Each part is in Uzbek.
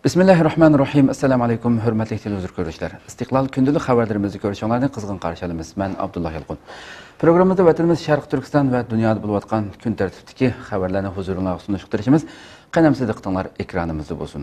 Bismillahirrahmanirrahim. Assalamu alaykum, hurmatli televizor ko'ruvchilar. Istiqlol kundalik xabarlarimizni ko'rishinglarni qizg'in qarshi olamiz. Men Abdullah Yalqun. Programmada vatanimiz Sharq Turkiston va dunyoda bo'layotgan kun tartibidagi xabarlarni huzuringizga sunishga tirishimiz. Qanamsiz diqqatinglar ekranimizda bo'lsin.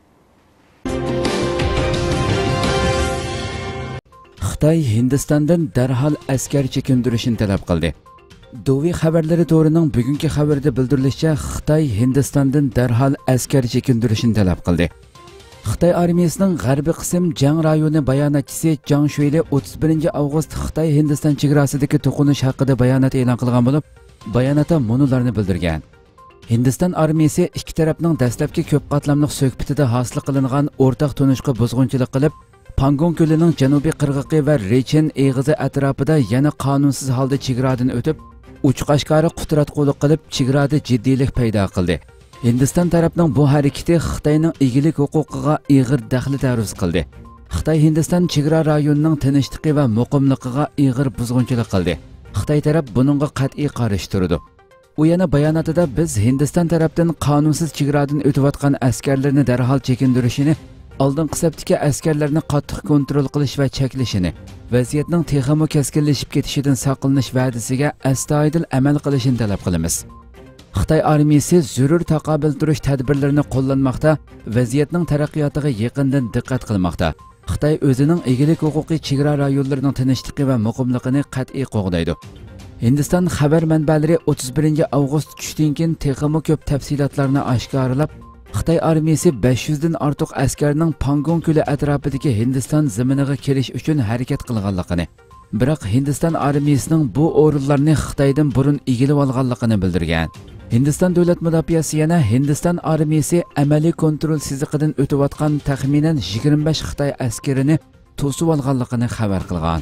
Xitoy Hindistondan darhol askar chekintirishni talab qildi. Dovi xabarlari to'rining bugungi xabarida bildirilishicha, Xitoy Hindistondan darhol askar chekintirishni talab qildi. Xitoy armiyasining g'arbiy qism jang rayoni bayonotchisi Jang Shuili 31 avgust Xitoy Hindiston chegarasidagi to'qinish haqida bayonot e'lon qilgan bo'lib, bayonotda munolarni bildirgan. Hindiston armiyasi ikki tarafning dastlabki ko'p qatlamli suhbatida hosil qilingan o'rtaq tunishga buzg'unchilik qilib, Pangong ko'lining janubiy qirg'oqi va Rechen eg'izi atrofida yana qonunsiz holda chegaradan o'tib, uch-qashqari qutratqulik qilib, chegarada jiddiylik paydo qildi. Hindiston tarafining bu harakati Xitoyning egilik huquqiga og'ir daxli taruz qildi. Xitoy Hindiston chegara rayonining tinchligi va muqimligiga og'ir buzg'unchilik qildi. Xitoy taraf buningga qat'iy qarshi turdi. U yana bayonotida biz Hindiston tarafidan qonunsiz chegaradan o'tayotgan askarlarni darhol chekintirishini, oldingi hisobdagi askarlarni qattiq kontrol qilish va cheklashini, vaziyatning texmo keskinlashib ketishidan saqlanish va'dasiga astoydil amal qilishini talab qilamiz. Xitoy armiyasi zarur taqobil turish tadbirlarini qo'llanmoqda, vaziyatning taraqqiyotiga yaqindan diqqat qilmoqda. Xitoy o'zining egilik huquqiy chegara rayonlarining tinchligi va muqimligini qat'iy qo'g'daydi. Hindiston xabar manbalari 31 avgust tushdan keyin texmo ko'p tafsilotlarni oshkorlab, Xitoy armiyasi 500 dan ortiq askarning Pangong ko'li atrofidagi Hindiston zaminiga kirish uchun harakat qilganligini, biroq Hindiston armiyasining bu o'rinlarni Xitoydan burun egilib olganligini bildirgan. Hindiston davlat mudofaasi yana Hindiston armiyasi amaliy kontrol siziqidan o'tayotgan taxminan 25 Xitoy askarini to'sib olganligini xabar qilgan.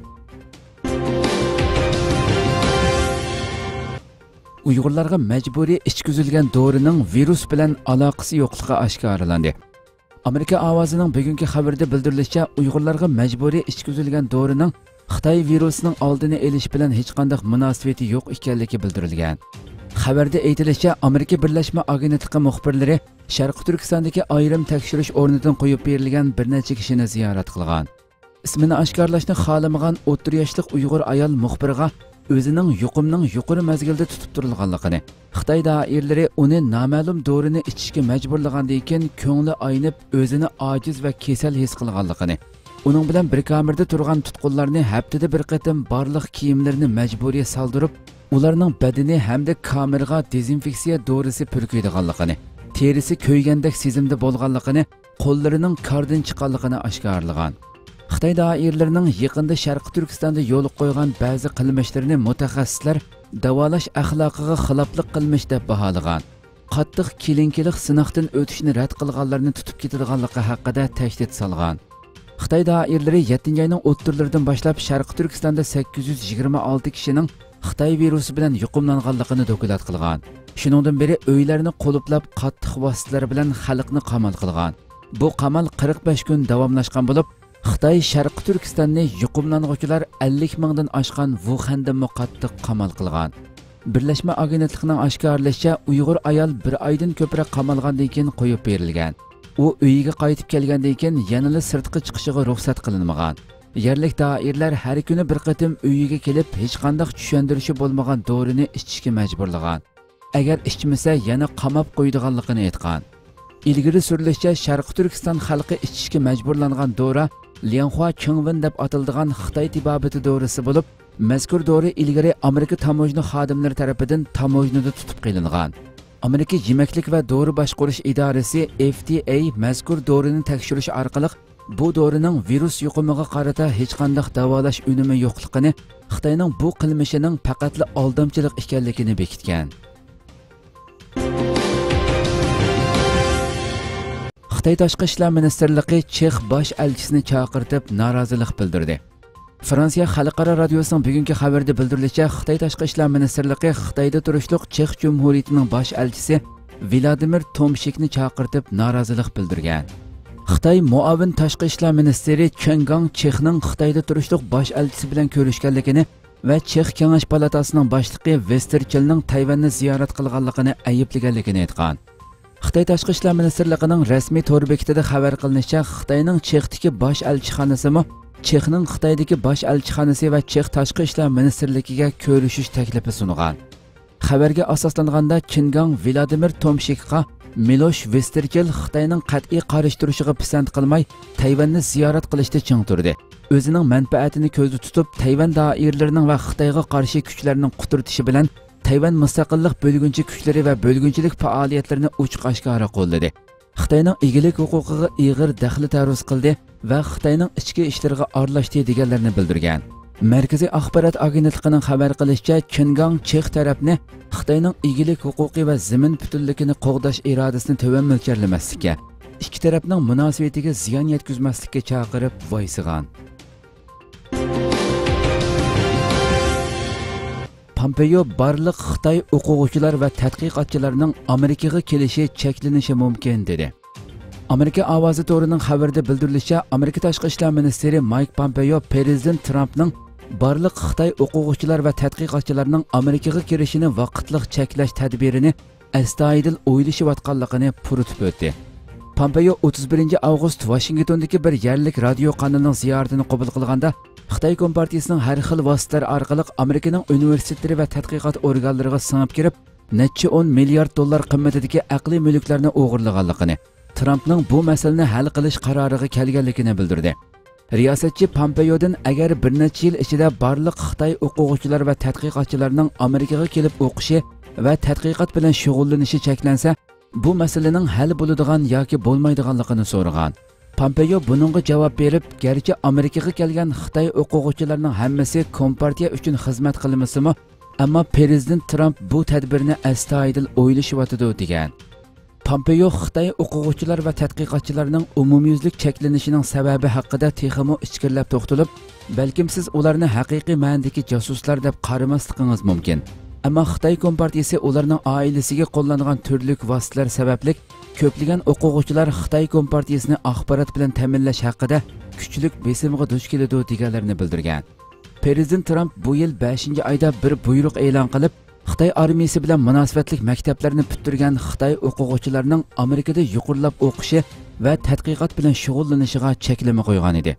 Uyg'urlarga majburiy ichkizilgan dorining virus bilan aloqasi yo'qligi oshkorlandi. Amerika ovozining bugungi xabarida bildirilishicha, Uyg'urlarga majburiy ichkizilgan dorining Xitoy virusining oldini olish bilan hech qanday munosabati yo'q ekanligi bildirilgan. Xabarda aytilishicha, Amerika Birlashma agentligi muxbirlari Sharq Turkistondagi ayrim tekshirish o'rnidan qo'yib berilgan bir necha kishini ziyorat qilgan. Ismini oshkorlashni xohlamagan 30 yoshli Uyg'ur ayol muxbirga o'zining yuqumning yuqori mazgilda tutib turilganligini, Xitoy doiralari uni noma'lum dorini ichishga majburlagandan keyin ko'ngli aynib, o'zini ojiz va kasal his qilganligini, uning bilan bir kamerda turgan tutqunlarni haftada bir qatim barliq kiyimlarini majburiy soldirib, ularning badani hamda kameraga dezinfeksiya dorisi purkaydiganligini, terisi ko'ygandek sezimda bo'lganligini, qo'llarining qardan chiqqanligini oshkorlagan. Xitoy doiralarining yaqinda Sharq Turkistonda yo'l qo'ygan ba'zi qilmishlarini mutaxassislar davolash axloqiga xiloflik qilmish deb baholagan. Qattiq kelinkilik sinoqdan o'tishni rad qilganlarni tutib ketadiganligi haqida tashdid solgan. Xitoy doiralari 7-oyning o'ttirlaridan boshlab Sharq Turkistonda 826 kishining Xitoy virusi bilan yuqumlanganligini dokulat qilgan. Shuningdan beri uylarni qo'liplab qattiq vositalar bilan xalqni qamal qilgan. Bu qamal 45 kun davomlashgan bo'lib, Xitoy Sharq Turkistonni yuqumlanuvchilar 50 mingdan oshgan Wuhanda qattiq qamal qilgan. Birlashma agentligining oshkorlashicha, Uyg'ur ayol bir oydan ko'proq qamalgandan keyin qo'yib berilgan. U uyiga qaytib kelgandan keyin yanada sirtqa chiqishiga ruxsat qilinmagan. Yerlik doirlar har kuni bir qatim uyiga kelib, hech qanday tushundirishi bo'lmagan dorini ichishga majburlagan. Agar ichmasa, yana qamab qo'ydiganligini aytgan. Ilgari surilishicha, Sharq Turkiston xalqi ichishga majburlangan dora Lianhua Chengwen deb atiladigan Xitoy tibobati dorisi bo'lib, mazkur dori ilgari Amerika tamojna xodimlari tomonidan tamojnada tutib qilingan. Amerika Yemaklik va dori boshqarish idorasi FDA mazkur dorini tekshirish orqali bu dorining virus yuqumiga qarata hech qanday davolash unumi yo'qligini, Xitoyning bu qilmishining faqatli aldamchilik ekanligini bekitgan. Xitoy Tashqi ishlar ministrligi Chex bosh elchisini chaqirtib norozilik bildirdi. Fransiya xalqaro radiosining bugungi xabarida bildirilishicha, Xitoy Tashqi ishlar ministrligi Xitoyda turishliq Chex Jumhuriyatining bosh elchisi Vladimir Tomshikni chaqirtib norozilik bildirgan. Xitoy muavin tashqi ishlar ministri Chen Gang Chexning Xitoyda turishliq bosh elchisi bilan ko'rishganligini va Chex Kengash palatasining boshlig'i Westerchelning Tayvanni ziyorat qilganligini ayblaganligini aytgan. Xitoy Tashqi ishlar ministrligining rasmiy to'r bekitida xabar qilinishicha, Xitoyning Chexdagi bosh elchixonasimi Chexning Xitoydagi bosh elchixonasi va Chex Tashqi ishlar ministrligiga ko'rishish taklifi sungan. Xabarga asoslanganda Qingang Vladimir Tomshikqa Milosh Vesterkel Xitoyning qat'iy qarshi turishiga pisand qilmay Tayvanni ziyorat qilishda ching turdi. O'zining manfaatini ko'zda tutib, Tayvan doiralarining va Xitoyga qarshi kuchlarning quturtishi bilan Tayvan mustaqillik bo'lgunchi kuchlari va bo'lgunchilik faoliyatlarini ochiq-oshkora qo'lladi. Xitoyning egilik huquqiga ig'ir daxli taruz qildi va Xitoyning ichki ishlariga aralashdi deganlarni bildirgan. Markaziy axborot agentligining xabar qilishicha, Qingang Chex tarafni Xitoyning egilik huquqi va zamin butunligini qo'g'dash irodasini to'van mo'ljallamaslikka, ikki tarafning munosabatiga ziyon yetkazmaslikka chaqirib voysigan. Pompeo barliq Xitoy o'quvchilar va tadqiqotchilarning Amerikaga kelishi cheklanishi mumkin dedi. Amerika ovozi to'rining xabarida bildirilishicha, Amerika tashqi ishlar ministri Mike Pompeo Prezident Trumpning barliq Xitoy o'quvchilar va tadqiqotchilarning Amerikaga kirishini vaqtliq cheklash tadbirini astoydil o'ylashayotganligini puritib o'tdi. Pompeo 31 avgust Washingtondagi bir yerlik radio kanalining ziyoratini qabul qilganda Xitoy Kompartiyasining har xil vositalar orqali Amerikaning universitetlari va tadqiqot organlariga singib kirib, necha 10 milliard dollar qimmatidagi aqliy mulklarni o'g'irlaganligini, Trumpning bu masalani hal qilish qaroriga kelganligini bildirdi. Riyosatchi Pompeodan agar bir necha yil ichida barliq Xitoy o'quvchilar va tadqiqotchilarining Amerikaga kelib o'qishi va tadqiqot bilan shug'ullanishi cheklansa, bu masalaning hal bo'ladigan yoki bo'lmaydiganligini so'ragan. Pompeo buningga javob berib, garchi Amerikaga kelgan Xitoy o'quvchilarining hammasi Kompartiya uchun xizmat qilmasimi, ammo Prezident Trump bu tadbirni astoydil o'ylashyotdi degan. Pompeo Xitoy o'quvchilar va tadqiqotchilarining umumyuzlik cheklanishining sababi haqida texmo ichkirlab to'xtalib, balkim siz ularni haqiqiy ma'nodagi jasuslar deb qaramasligingiz mumkin. Ammo Xitoy Kompartiyasi ularning oilasiga qo'llangan turli vositalar sababli ko'plagan o'quvchilar Xitoy Kompartiyasini axborot bilan ta'minlash haqida kuchli besimga duch keladi deganlarni bildirgan. Prezident Trump bu yil 5-oyda bir buyruq e'lon qilib, Xitoy armiyasi bilan munosabatli maktablarni bitirgan Xitoy o'quvchilarining Amerikada yuqorilab o'qishi va tadqiqot bilan shug'ullanishiga cheklama qo'ygan edi.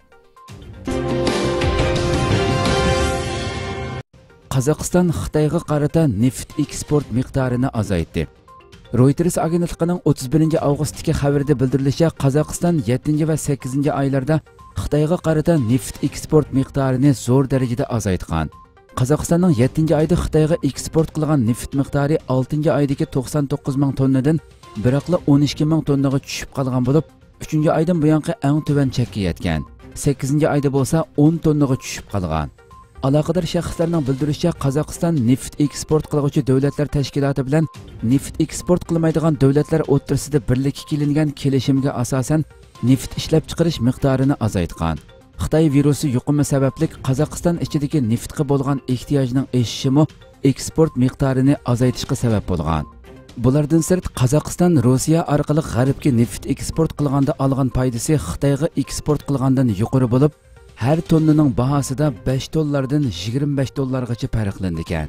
Qozog'iston Xitoyga qarata neft eksport miqdorini azaytdi. Reuters agentligining 31 avgustdagi xabarida bildirilishicha, Qozog'iston 7 va 8 oylarda Xitoyga qarata neft eksport miqdorini zo'r darajada azaytgan. Qozog'istonning 7 oyda Xitoyga eksport qilgan neft miqdori 6 oydagi 99 ming tonnadan biroqla 12 ming tonnaga tushib qolgan bo'lib, 3-oydan buyongi eng tuvan chekka yetgan. 8-oyda bo'lsa 10 tonnaga tushib qolgan. Aloqador shaxslarning bildirishicha, Qozog'iston neft eksport qiluvchi davlatlar tashkiloti bilan neft eksport qilmaydigan davlatlar o'rtasida birlikka kelingan kelishimga asosan neft ishlab chiqarish miqdorini azaytgan. Xitoy virusi yuqumi sababli Qozog'iston ichidagi neftga bo'lgan ehtiyojning o'sishimi eksport miqdorini azaytishga sabab bo'lgan. Bulardan sirt Qozog'iston Rossiya orqali g'arbga neft eksport qilganda olgan foydasi Xitoyga eksport qilgandan yuqori bo'lib, har tonnaning bahosida 5 dollardan 25 dollargacha farqlandi ekan.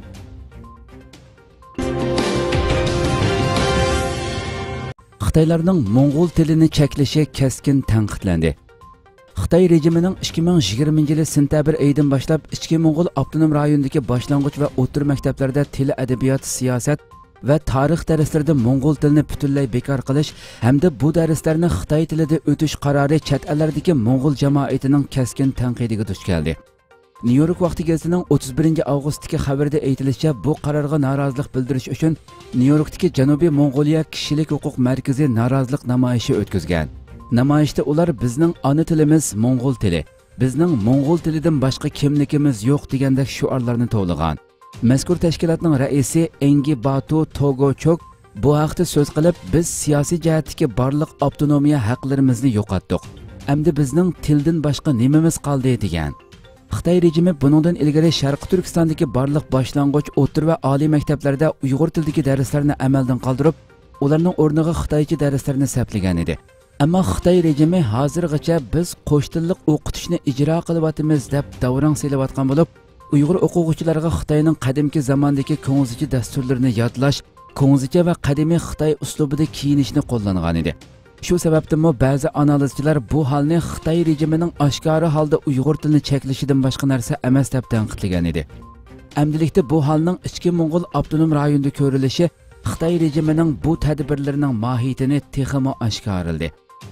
Xitoylarning Mo'ng'ul tilini cheklashi keskin tanqidlandi. Xitoy rejimining 2020 yil sentabr oyidan boshlab ichki Mo'ng'ul avtonom rayonidagi boshlang'ich va o'rta maktablarda til, adabiyot, siyosat va tarix darslarida Mo'ng'ul tilini butunlay bekor qilish hamda bu darslarni Xitoy tilida o'tish qarori chet ellardagi Mo'ng'ul jamoatining keskin tanqidiga duch keldi. New York vaqti gazetining 31 avgustdagi xabarida aytilishicha, bu qarorga norozilik bildirish uchun New Yorkdagi Janubiy Mo'ng'oliya kishilik huquq markazi norozilik namoyishi o'tkazgan. Namoyishda ular bizning ona tilimiz Mo'ng'ul tili, bizning Mo'ng'ul tilidan boshqa kimligimiz yo'q degandek shuarlarni to'g'lagan. Mazkur tashkilotning raisi Engi Batu Togochok bu haqda so'z qilib, biz siyosiy jihatdagi barliq avtonomiya haqlarimizni yo'qotdik. Endi bizning tildan boshqa nimamiz qoldi degan. Xitoy rejimi buningdan ilgari Sharqi Turkistondagi barliq boshlang'ich, o'rta va oliy maktablarda Uyg'ur tilidagi darslarni amaldan qoldirib, ularning o'rniga Xitoycha darslarni saplagan edi. Ammo Xitoy rejimi hozirgacha biz qo'sh tillik o'qitishni ijro qilyapmiz deb davrang selayotgan bo'lib, Uyg'ur o'quvchilarga Xitoyning qadimki zamondagi ko'ngilsiz dasturlarini yodlash ko'ngzicha va qadimiy Xitoy uslubida kiyinishni qo'llangan edi. Shu sababdan ba'zi analizchilar bu holni Xitoy rejimining oshkora holda Uyg'ur tilini cheklashidan boshqa narsa emas deb tanqidlagan edi. Amdilikda bu holning ichki Mo'ng'ul avtonom rayonida ko'rilishi Xitoy rejimining bu tadbirlarining mohiyatini texmo oshkorladi.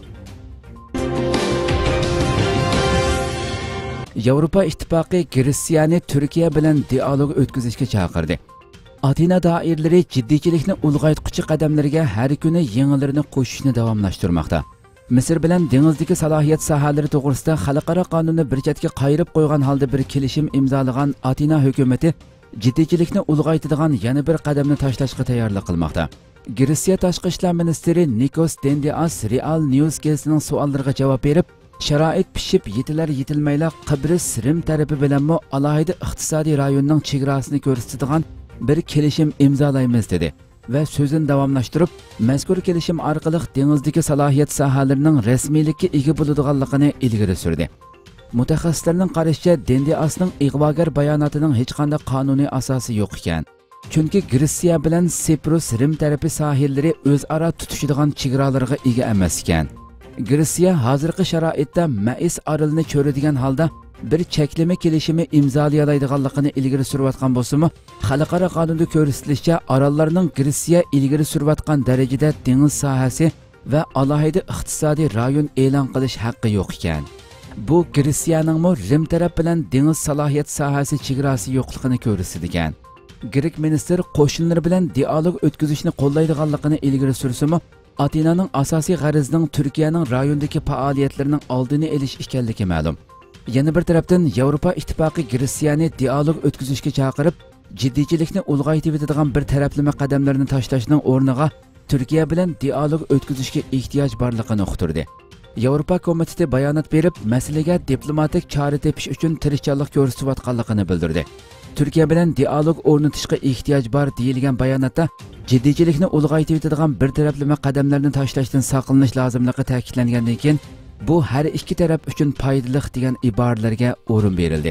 Yevropa ittifoqi Gretsiyani Turkiya bilan dialog o'tkazishga chaqirdi. Atina doiralari jiddiychilikni ulg'aytquchi qadamlarga har kuni yangilarini qo'shishni davomlashtirmoqda. Misr bilan dengizdagi salohiyat sohalari to'g'risida xalqaro qonunni bir chetga qayirib qo'ygan holda bir kelishim imzolagan Atina hukumatı jiddiychilikni ulg'aytadigan yana bir qadamni tashlashga tayyorlik qilmoqda. Gretsiya tashqi ishlar ministri Nikos Dendias Real News gazetasining savollariga javob berib, sharoit pishib yetilmayla Qibris Rim tarafi bilanmi alohida iqtisodiy rayonning chegarasini ko'rsatadigan bir kelishim imzolaymiz dedi va so'zini davomlashtirib, mazkur kelishim orqali dengizdagi salohiyat sohalarining rasmiylikka ega bo'ladiganligini ilgari surdi. Mutaxassislarning qarashicha, Dendiasning ig'vogar bayonotining hech qanday qonuniy asosi yo'q ekan. Chunki Gretsiya bilan Siprus Rim tarafi sohillari o'zaro tutishadigan chegaralarga ega emas ekan. Gretsiya hozirgi sharoitda Ma'is orolini cho'radigan holda bir cheklama kelishimi imzolaydiganligini ilgari surayotgan bo'lsa-mu, xalqaro qonunda ko'rsatilishicha orollarning Gretsiya ilgari surayotgan darajada dengiz sohasi va alohida iqtisodiy rayon e'lon qilish haqqi yo'q ekan. Bu Gretsiyaning Rim taraf bilan dengiz salohiyat sohasi chegarasi yo'qligini ko'rsatgan. Grek ministr qo'shinlar bilan dialog o'tkazishni qo'llaydiganligini ilgari sursa-mu, Atinaning asosiy g'arazining Turkiyaning rayondagi faoliyatlarining oldini olish ekanligi ma'lum. Yana bir tarafdan Yevropa ittifoqi Gretsiyani dialog o'tkazishga chaqirib, jiddiychilikni ulg'aytib etadigan bir taraflama qadamlarni tashlashning o'rniga Turkiya bilan dialog o'tkazishga ehtiyoj borligini uqtirdi. Yevropa komiteti bayonot berib, masalaga diplomatik chora tepish uchun tirishchilik ko'rsatayotganligini bildirdi. Turkiya bilan dialog o'rnatishga ehtiyoj bor deyilgan bayonotda jiddiychilikni ulg'aytib etadigan bir taraflama qadamlarni tashlashdan saqlanish lozimligi ta'kidlangandan keyin bu har ikki taraf uchun foydali degan iboralarga o'rin berildi.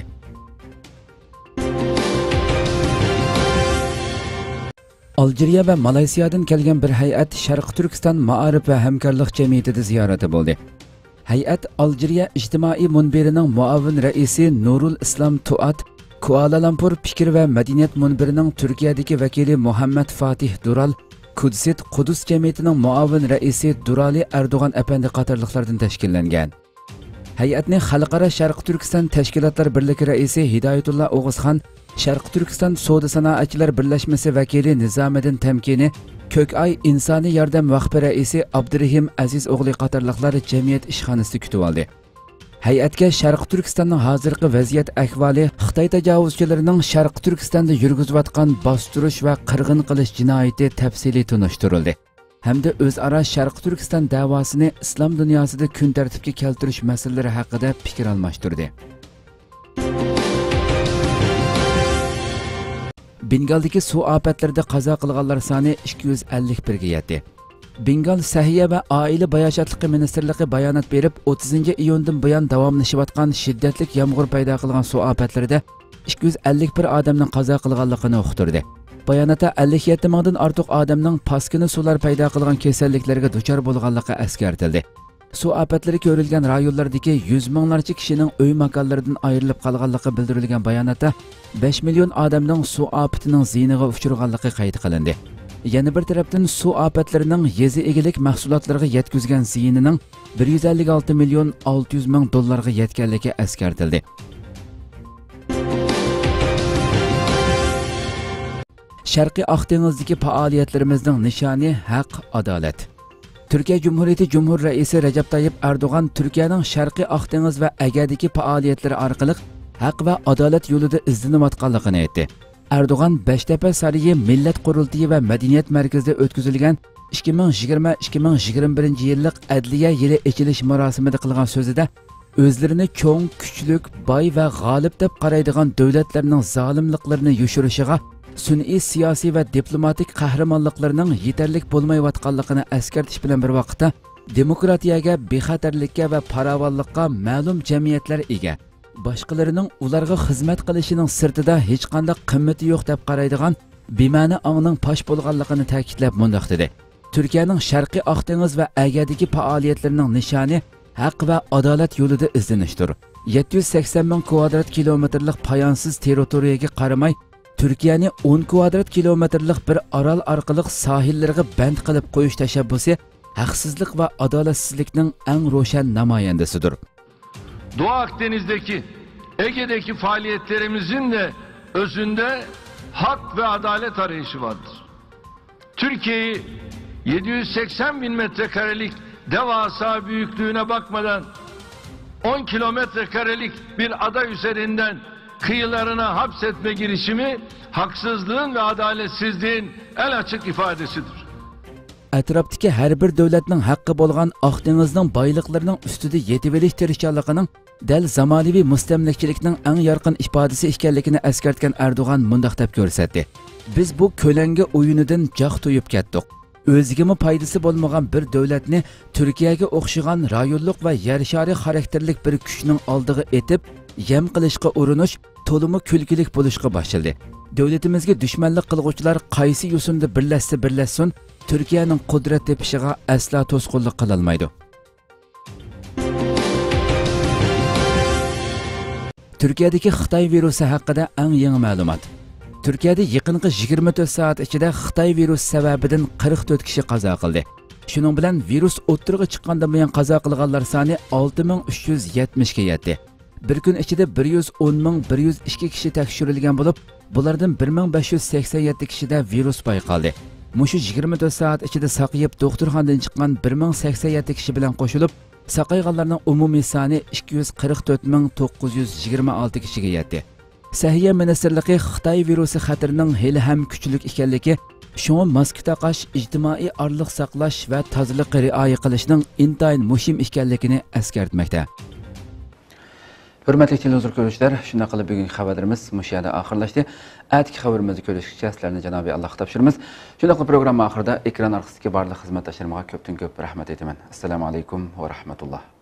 Aljeriya va Malayziyadan kelgan bir hay'at Sharq Turkiston Ma'arif va hamkorlik jamiyatida ziyorati bo'ldi. Hay'at Aljeriya ijtimoiy munbirining muavin raisi Nurul Islom Tuat, Kuala Lumpur fikr va madaniyat munbirining Turkiyadagi vakili Muhammad Fatih Dural, Qudus jamiyatining muavin raisi Durali Erdo'g'an apandi qatorliqlardan tashkillangan. Hay'atni Xalqaro Sharq Turkiston tashkilotlar birligi raisi Hidoyatullo O'g'izxon, Sharq Turkiston Savdo sanoatchilar birlashmasi vakili Nizomiddin Tamkini, Ko'kay insoniy yordam vaqfi raisi Abdurahim Aziz o'g'li qatorliqlar jamiyat ishxonasida kutib oldi. Hay'atga Sharq Turkistonning hozirgi vaziyat ahvoli, Xitoy tajovuzchilarining Sharq Turkistonda yurgizayotgan bostirish va qirg'in qilish jinoyati tafsiliy tunishtirildi. Hamda o'zaro Sharq Turkiston da'vosini islom dunyosida kun tartibga keltirish masalalari haqida fikr almashtirdi. Bengaldagi suv ofatlarida qazo qilganlar soni 251 ga yetdi. Bengal Sahiya va Oila bayoshatligi ministrligi bayonot berib, 30-iyundan buyon davomlashayotgan shiddatli yomg'ir paydo qilgan suv ofatlarida 251 odamning qazo qilganligini uqtirdi. Bayonotda 57 mingdan ortiq odamning paskini suvlar paydo qilgan kasalliklarga duchor bo'lganligi eskartildi. Suv ofatlari ko'rilgan rayonlardagi 100 minglarcha kishining uy makonlaridan ayrilib qolganligi bildirilgan bayonotda 5 million odamning suv ofatining ziyniga uchraganligi qayd qilindi. Yana bir tarafdan suv ofatlarining yezi egilik mahsulotlariga yetkazgan ziyinining 156 million 600 ming dollarga yetganligi eskartildi. Sharqiy Oq dengizdagi faoliyatlarimizning nishoni haq, adolat. Turkiya Cumhuriyeti Cumhur Raisi Recep Tayyip Erdo'g'an Turkiyaning Sharqiy Oq dengiz va Agadagi faoliyatlari orqali haq va adolat yo'lida izlanayotganligini aytdi. Erdo'g'an Beştepe Sarayı Millat Qurultiyi va Madaniyat markazida o'tkazilgan 2020-2021 yillik adliya yili ochilish marosimida qilgan so'zida o'zlarini cho'ng, kuchlik, boy va g'olib deb qaraydigan davlatlarning zolimliklarini yoshirishiga, sun'iy siyosiy va diplomatik qahramonliklarining yetarlik bo'lmayotganligini eskartish bilan bir vaqtda demokratiyaga, bexatarlikka va farovonlikka ma'lum jamiyatlar ega, boshqalarining ularga xizmat qilishining sirtida hech qanday qimmati yo'q deb qaraydigan bema'ni ongning pash bo'lganligini ta'kidlab mundaq dedi. Turkiyaning Sharqiy Oq dengiz va Agadagi faoliyatlarining nishoni haq va adolat yo'lida izlanishdir. 780 ming kvadrat kilometrlik poyonsiz territoriyaga qaramay, Turkiyani 10 kvadrat kilometrlik bir orol orqali sohillariga band qilib qo'yish tashabbusi haqsizlik va adolatsizlikning eng ro'shan namoyandasidir. Doğu Akdeniz'deki, Ege'deki faaliyetlerimizin de özünde hak ve adalet arayışı vardır. Türkiye'yi 780 bin metrekarelik devasa büyüklüğüne bakmadan 10 kilometrekarelik bir ada üzerinden kıyılarına hapsetme girişimi haksızlığın ve adaletsizliğin en açık ifadesidir. Atrofdagi har bir davlatning haqqi bo'lgan Oq dengizning boyliqlarining ustida yetib olish tirishchiligining dal zamonaviy mustamlakachilikning eng yorqin ifodasi ekanligini eskartgan Erdo'g'an mundaq deb ko'rsatdi. Biz bu ko'langi o'yinidan joq to'yib ketdik. O'zigimi foydasi bo'lmagan bir davlatni Turkiyaga o'xshagan rayonlik va yer shari xarakterlik bir kuchning oldiga etib, yem qilishga urinish to'limi kulgilik bo'lishga boshladi. Davlatimizga dushmanlik qilguvchilar qaysi yo'sinda birlashsin, Türkiye'nin kudret tepişiga asla to'sqinlik qila olmaydi. Turkiyadagi Xitoy virusi haqida eng yangi ma'lumot. Turkiyada yaqinqi 24 soat ichida Xitoy virusi sababidan 44 kishi qazo qildi. Shuning bilan virus o'ttirg'i chiqqandan buyon qazo qilganlar soni 6370 ga yetdi. Bir kun ichida 110.102 kishi tekshirilgan bo'lib, bulardan 1587 kishida virus payqaldi. Mushu 24 soat ichida saqayib doktorxonadan chiqqan 1087 kishi bilan qo'shilib, saqayganlarning umumiy soni 244.926 kishiga yetdi. Sahiyya ministrligi Xitoy virusi xatarining hali ham kuchli ekanligi, shunga maska taqash, ijtimoiy orliq saqlash va tozalikqa rioya qilishning intayin muhim ekanligini eskartmoqda. Hurmatli televizor ko'ruvchilar, shunday qilib bugungi xabarimiz mushu yerda oxirlashdi. Atki xabarimizni ko'rishgacha sizlarni Janobi Alloh topshiramiz. Shunday qilib program oxirida ekran orqasidagi barcha xizmatdoshlarimga ko'pdan ko'p rahmat aytaman. Assalomu alaykum va rahmatulloh.